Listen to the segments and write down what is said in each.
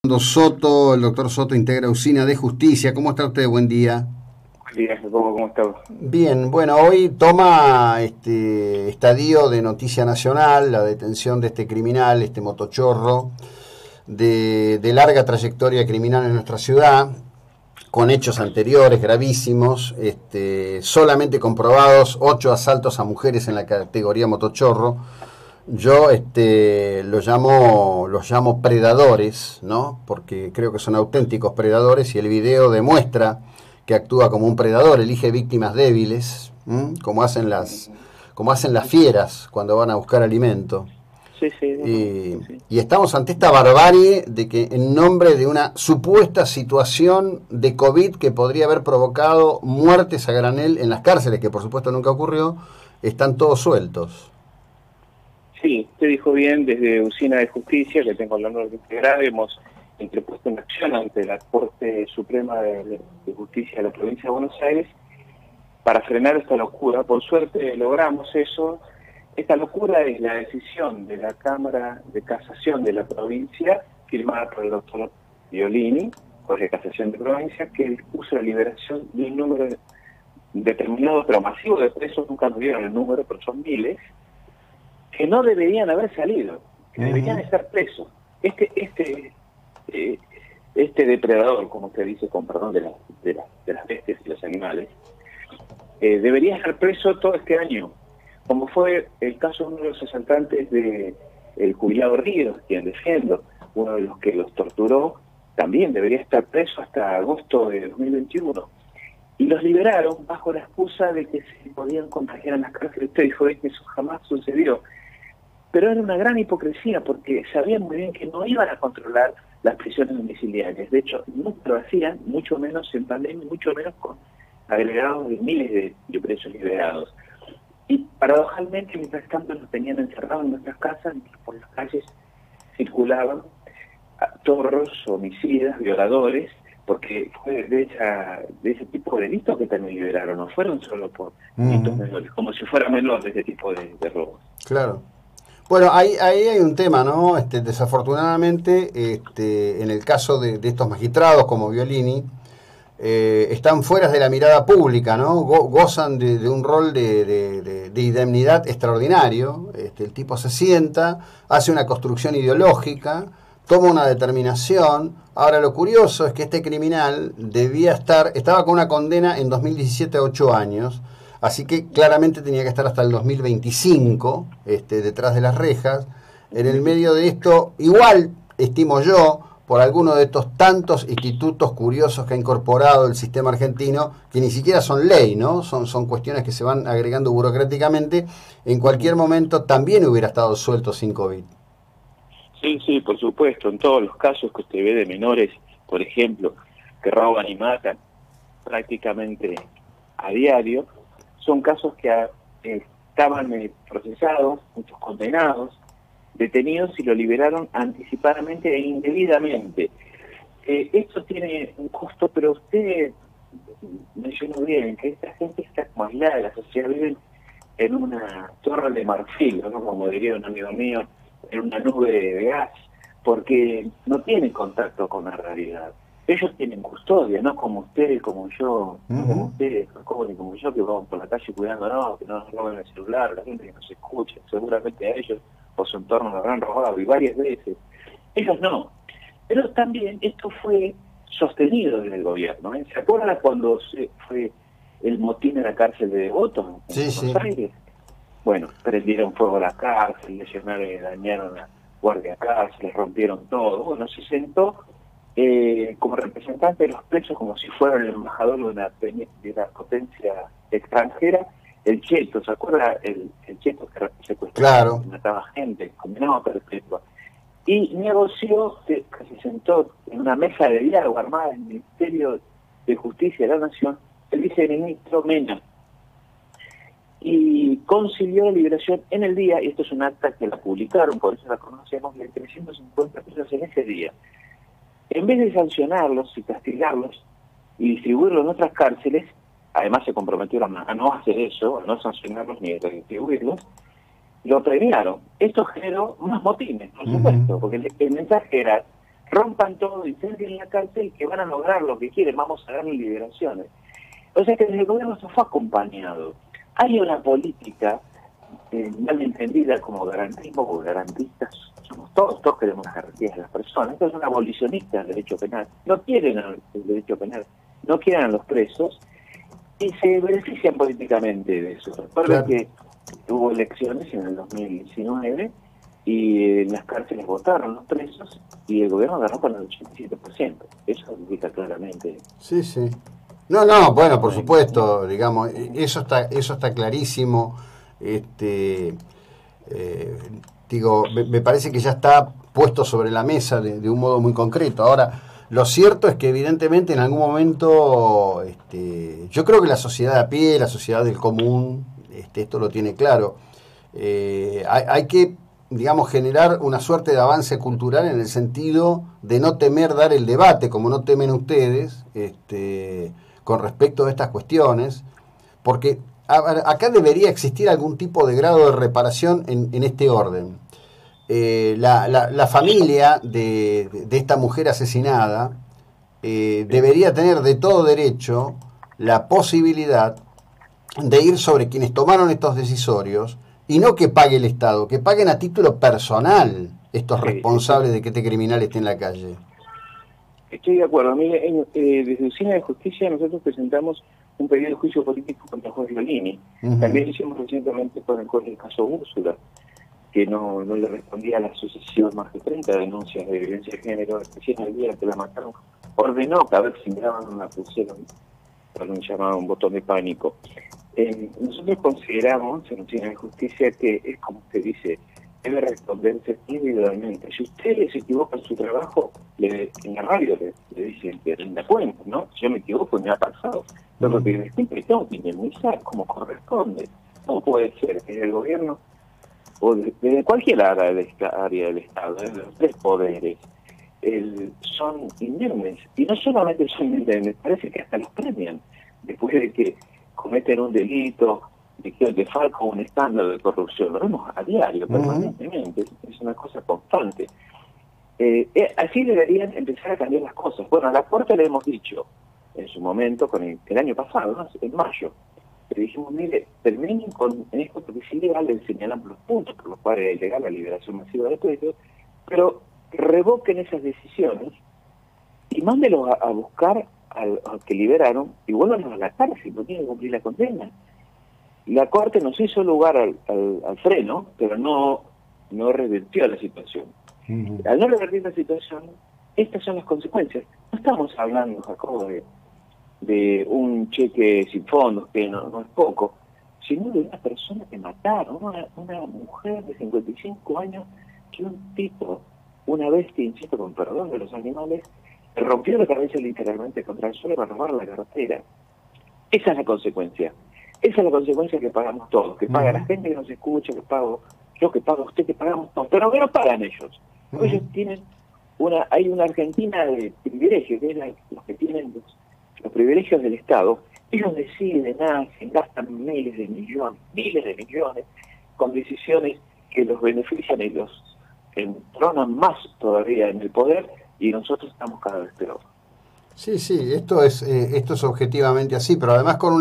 Soto, el doctor Soto integra Usina de Justicia. ¿Cómo está usted? Buen día. Buen día, Jacobo, ¿cómo estás? Bien, bueno, hoy toma estadio de noticia nacional la detención de este criminal, este motochorro, de larga trayectoria criminal en nuestra ciudad, con hechos anteriores gravísimos, solamente comprobados 8 asaltos a mujeres en la categoría motochorro. Yo los llamo predadores, ¿no? Porque creo que son auténticos predadores y el video demuestra que actúa como un predador, elige víctimas débiles, como hacen las fieras cuando van a buscar alimento. Sí, sí, no, sí. Y estamos ante esta barbarie de que en nombre de una supuesta situación de COVID que podría haber provocado muertes a granel en las cárceles, que por supuesto nunca ocurrió, están todos sueltos. Sí, usted dijo bien, desde Usina de Justicia, que tengo el honor de integrar, hemos interpuesto una acción ante la Corte Suprema de Justicia de la Provincia de Buenos Aires para frenar esta locura. Por suerte logramos eso. Esta locura es la decisión de la Cámara de Casación de la provincia, firmada por el doctor Violini, juez de casación de provincia, que dispuso la liberación de un número determinado, pero masivo de presos, nunca nos dieron el número, pero son miles, que no deberían haber salido, que deberían estar presos. Este depredador, como usted dice, con perdón de las bestias y los animales, debería estar preso todo este año, como fue el caso de uno de los asaltantes de el jubilado Ríos, quien defiendo, uno de los que los torturó, también debería estar preso hasta agosto de 2021. Y los liberaron bajo la excusa de que se podían contagiar en las cárceles. Usted dijo que eso jamás sucedió. Pero era una gran hipocresía porque sabían muy bien que no iban a controlar las prisiones domiciliarias. De hecho, nunca lo hacían, mucho menos en pandemia, mucho menos con agregados de miles de presos liberados. Y paradojalmente, mientras tanto, nos tenían encerrados en nuestras casas, y por las calles circulaban torros, homicidas, violadores, porque fue de ese tipo de delitos que también liberaron, no fueron solo por delitos menores, como si fuera menor de ese tipo de robos. Claro. Bueno, ahí hay un tema, ¿no? Desafortunadamente, en el caso de estos magistrados como Violini, están fuera de la mirada pública, ¿no? Gozan de un rol de indemnidad extraordinario. El tipo se sienta, hace una construcción ideológica, toma una determinación. Ahora, lo curioso es que este criminal estaba con una condena en 2017 a 8 años, así que claramente tenía que estar hasta el 2025 detrás de las rejas. En el medio de esto, igual, estimo yo, por alguno de estos tantos institutos curiosos que ha incorporado el sistema argentino, que ni siquiera son ley, ¿no? Son cuestiones que se van agregando burocráticamente, en cualquier momento también hubiera estado suelto sin COVID. Sí, sí, por supuesto. En todos los casos que usted ve de menores, por ejemplo, que roban y matan prácticamente a diario, son casos que estaban procesados, muchos condenados, detenidos y lo liberaron anticipadamente e indebidamente. Esto tiene un costo, pero usted mencionó bien que esta gente está como aislada de la sociedad, viven en una torre de marfil, ¿no? Como diría un amigo mío, en una nube de gas, porque no tienen contacto con la realidad. Ellos tienen custodia, no como ustedes, como yo, no como ustedes, ni como yo, que vamos por la calle cuidándonos, que no nos roben el celular, la gente que nos escucha, seguramente a ellos o su entorno lo habrán robado y varias veces. Ellos no. Pero también esto fue sostenido desde el gobierno. ¿Se acuerdan cuando fue el motín en la cárcel de Devoto, en Buenos Aires? Bueno, prendieron fuego a la cárcel, lesionaron y dañaron a guardia cárcel, les rompieron todo. Bueno, se sentó como representante de los presos, como si fuera el embajador de una potencia extranjera, el Cheto. ¿Se acuerda el Cheto que secuestraba, que mataba gente, condenado a perpetua? Y negoció, que se sentó en una mesa de diálogo armada en el Ministerio de Justicia de la Nación, el viceministro Mena, y consiguió la liberación en el día, y esto es un acta que la publicaron, por eso la conocemos, de 350 presos en ese día. En vez de sancionarlos y castigarlos y distribuirlos en otras cárceles, además se comprometieron a no hacer eso, a no sancionarlos ni a redistribuirlos, lo premiaron. Esto generó más motines, por supuesto, porque el mensaje era: rompan todo, incendien la cárcel, que van a lograr lo que quieren, vamos a darle liberaciones. O sea que desde el gobierno se fue acompañado. Hay una política mal entendida como garantismo, porque garantistas somos todos queremos las garantías de las personas. Estos son abolicionistas del derecho penal, no quieren el derecho penal, no quieren a los presos y se benefician políticamente de eso. Recuerden que hubo elecciones en el 2019 y en las cárceles votaron los presos y el gobierno ganó con el 87%. Eso indica claramente. Sí, sí. No, bueno, por supuesto, digamos, eso está clarísimo. Digo, me parece que ya está puesto sobre la mesa de un modo muy concreto. Ahora, lo cierto es que evidentemente en algún momento, yo creo que la sociedad de a pie, la sociedad del común, esto lo tiene claro. Hay que, digamos, generar una suerte de avance cultural en el sentido de no temer dar el debate, como no temen ustedes, con respecto a estas cuestiones, porque acá debería existir algún tipo de grado de reparación en este orden. La familia de esta mujer asesinada debería tener de todo derecho la posibilidad de ir sobre quienes tomaron estos decisorios y no que pague el Estado, que paguen a título personal estos responsables de que este criminal esté en la calle. Estoy de acuerdo. Mire, desde Oficina de Justicia nosotros presentamos un pedido de juicio político contra Jorge Violini. También hicimos recientemente con el caso Úrsula, que no le respondía a la sucesión más de 30 denuncias de violencia de género. Recién el día que la mataron, ordenó que a ver si miraban la pusieron, por un llamado, un botón de pánico. Nosotros consideramos en Oficina de Justicia que es como usted dice, debe responderse individualmente. Si usted se equivoca en su trabajo, en la radio le dicen que rinda cuenta, ¿no? Si yo me equivoco y me ha pasado, pero que siempre tengo que indemnizar como corresponde. No puede ser que el gobierno, o de cualquier área del Estado, de los tres poderes, son indemnes. Y no solamente son indemnes, parece que hasta los premian después de que cometen un delito, de que le falta un escándalo de corrupción. Lo vemos a diario, permanentemente, es una cosa constante. Así deberían empezar a cambiar las cosas. Bueno, a la Corte le hemos dicho en su momento, con el año pasado, ¿no? En mayo, le dijimos, mire, terminen con esto porque es ilegal, le señalamos los puntos por los cuales es ilegal la liberación masiva de presos, pero revoquen esas decisiones y mándelos a buscar a los que liberaron y vuelvan a la cárcel, no tienen que cumplir la condena. La Corte nos hizo lugar al freno, pero no revirtió la situación. Al no revertir la situación, estas son las consecuencias. No estamos hablando, Jacobo, de un cheque sin fondos, que no es poco, sino de una persona que mataron, una mujer de 55 años, que un tipo, una bestia, insisto, con perdón de los animales, le rompió la cabeza literalmente contra el suelo para robar la cartera. Esa es la consecuencia. Esa es la consecuencia que pagamos todos, que paga la gente que nos escucha, que pago yo, que pago usted, que pagamos todos, pero que no pagan ellos. Ellos tienen hay una Argentina de privilegios, que es los que tienen los privilegios del Estado. Ellos deciden, hacen, gastan miles de millones, con decisiones que los benefician y los entronan más todavía en el poder, y nosotros estamos cada vez peor. Sí, esto es objetivamente así, pero además con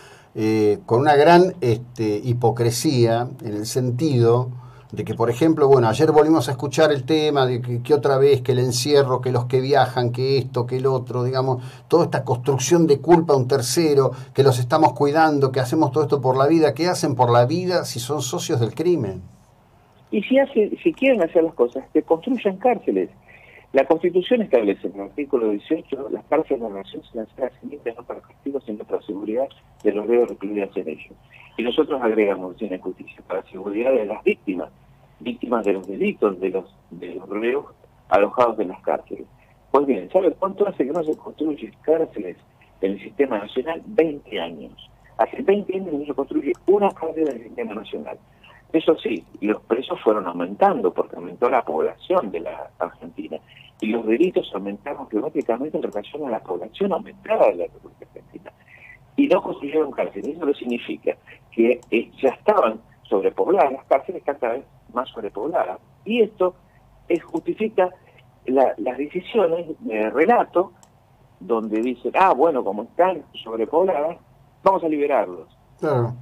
una gran hipocresía, en el sentido de que, por ejemplo, bueno, ayer volvimos a escuchar el tema de que otra vez, que el encierro, que los que viajan, que esto, que el otro, digamos, toda esta construcción de culpa a un tercero, que los estamos cuidando, que hacemos todo esto por la vida. ¿Qué hacen por la vida si son socios del crimen? Y si quieren hacer las cosas, que construyan cárceles. La Constitución establece en el artículo 18 las cárceles de la nación se las limpias no para castigos, sino para seguridad de los reos recluidos en ellos. Y nosotros agregamos en la justicia para seguridad de las víctimas de los delitos de los reos alojados en las cárceles. Pues bien, ¿sabe cuánto hace que no se construyen cárceles en el sistema nacional? 20 años. Hace 20 años no se construye una cárcel en el sistema nacional. Eso sí, los presos fueron aumentando porque aumentó la población de la Argentina y los delitos aumentaron geométricamente en relación a la población aumentada de la República Argentina. Y no construyeron cárceles. Eso no significa que ya estaban sobrepobladas, las cárceles están cada vez más sobrepobladas. Y esto justifica las decisiones de relato donde dicen, bueno, como están sobrepobladas, vamos a liberarlos. Claro.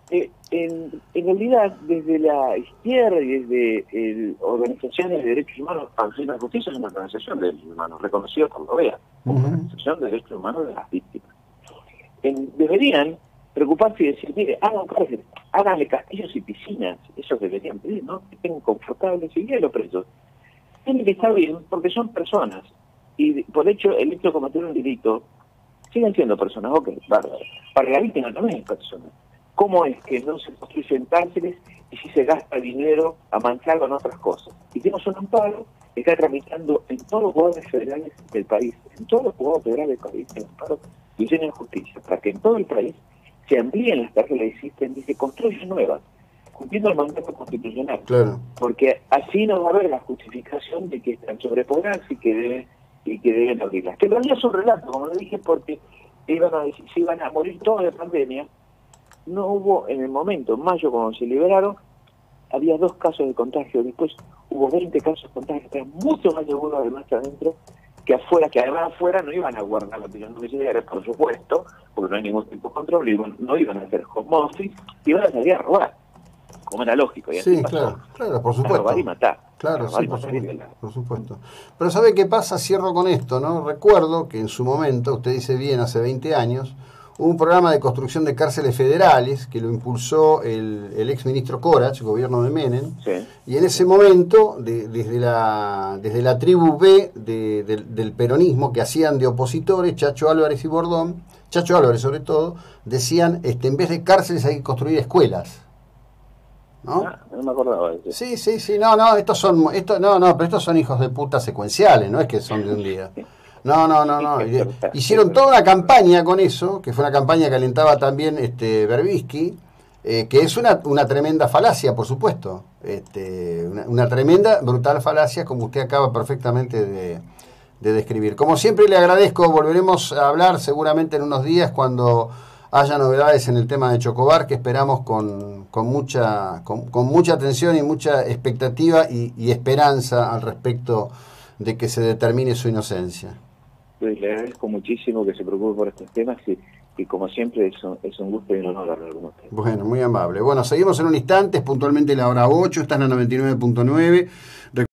En realidad, desde la izquierda y desde organizaciones de derechos humanos, Pancina Justicia es una organización de derechos humanos, reconocida por la OEA, como organización de derechos humanos de las víctimas. Deberían preocuparse y decir, mire, hagan cárceles, háganle castillos y piscinas, esos deberían pedir, ¿no? Que estén confortables y bien los presos. Tiene que estar bien, porque son personas, y por hecho, el hecho de cometer un delito, siguen siendo personas, ok, bárbaro. Para la víctima también es persona. ¿Cómo es que no se construyen cárceles y si se gasta dinero a mancharlo en otras cosas? Y tenemos un amparo que está tramitando en todos los juzgados federales del país, en todos los juzgados federales del país, en amparo y en justicia, para que en todo el país se amplíen las cárceles existentes y se construyan nuevas, cumpliendo el mandato constitucional. Claro. Porque así no va a haber la justificación de que están sobrepobladas y que deben abrirlas. Que en realidad es un relato, como lo dije, porque iban a decir, se iban a morir todos de pandemia. No hubo, en el momento, en mayo, cuando se liberaron, había 2 casos de contagio. Después hubo 20 casos de contagio, estaban mucho más seguros además adentro que afuera, que además afuera no iban a guardar la opinión domiciliaria, por supuesto, porque no hay ningún tipo de control, no iban a hacer home office, iban a salir a robar, como era lógico. Y así Sí, pasó. claro, por supuesto. A robar y matar. Claro, sí, por supuesto. Pero ¿sabe qué pasa? Cierro con esto, ¿no? Recuerdo que en su momento, usted dice bien, hace 20 años, hubo un programa de construcción de cárceles federales que lo impulsó el ex ministro Corach, gobierno de Menem, sí. Y en ese momento, desde la tribu B del peronismo que hacían de opositores, Chacho Álvarez y Bordón, Chacho Álvarez sobre todo, decían, en vez de cárceles hay que construir escuelas. ¿No? No me acordaba de eso. Sí, pero estos son hijos de puta secuenciales, no es que son de un día. No. Hicieron toda una campaña con eso, que fue una campaña que alentaba también Berbisky, que es una tremenda falacia, por supuesto. Una tremenda, brutal falacia, como usted acaba perfectamente de describir. Como siempre le agradezco, volveremos a hablar seguramente en unos días cuando haya novedades en el tema de Chocobar, que esperamos con mucha atención y mucha expectativa y esperanza al respecto de que se determine su inocencia. Pues le agradezco muchísimo que se preocupe por estos temas y como siempre es un gusto y un honor hablar con usted. Bueno, muy amable. Bueno, seguimos en un instante, es puntualmente la hora 8, está en la 99.9.